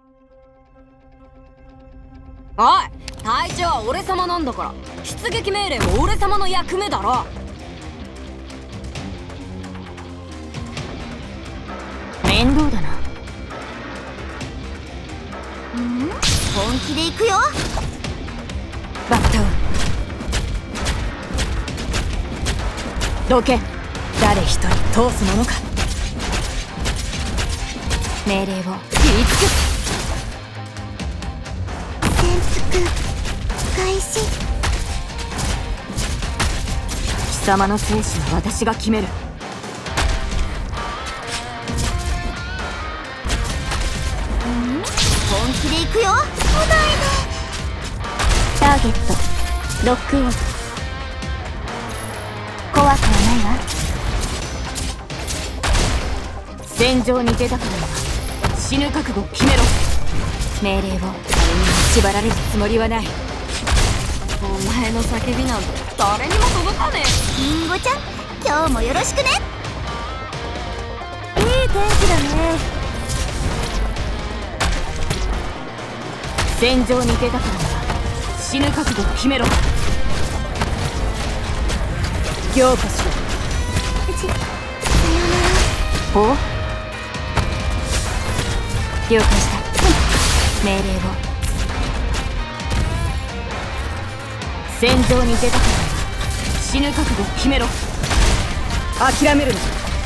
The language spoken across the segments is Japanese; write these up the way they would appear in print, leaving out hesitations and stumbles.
おい、隊長は俺様なんだから出撃命令も俺様の役目だろ。 面倒だな。本気で行くよ。 バッタウどけ。誰一人通すものか。命令を切りつく。 潜伏開始。 貴様の生死は私が決める。 本気で行くよ。来ないで。ターゲットロックオン。怖くはないわ。 戦場に出たからには死ぬ覚悟を決めろ。命令を誰にも縛られるつもりはない。お前の叫びなんて誰にも届かねえ。 リンゴちゃん、今日もよろしくね。いい天気だね。 戦場に出たからには死ぬ覚悟を決めろ。凝固しろ。 さよなら。 おう了解した。命令を。戦場に出たからには死ぬ覚悟を決めろ。諦めるな。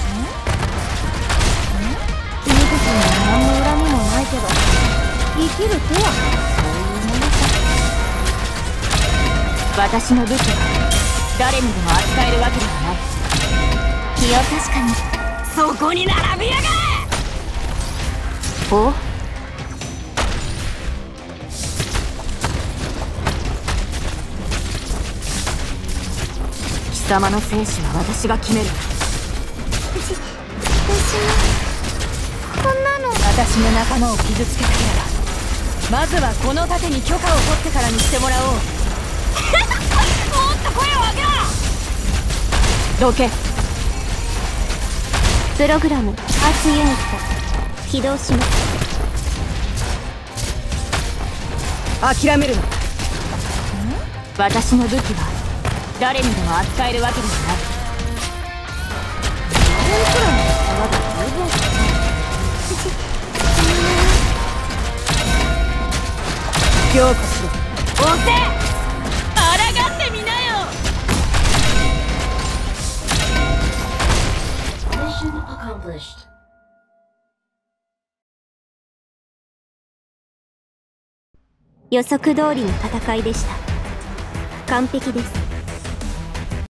君たちには何の恨みもないけど、生きるとはそういうものさ。 私の武器は誰にでも扱えるわけではない。 気を確かに。 そこに並びやがれ。お貴様の生死は私が決める。 私もこんなの。 私の仲間を傷つけたければまずはこの盾に許可を取ってからにしてもらおう。もっと声を上げろ。どけ。 プログラムアーツユニット起動します。 諦めるな。私の武器は誰にでも扱えるわけではない。 まだ十分凝固しろ。押せ。抗ってみなよ。Mission accomplished. 予測通りの戦いでした。完璧です。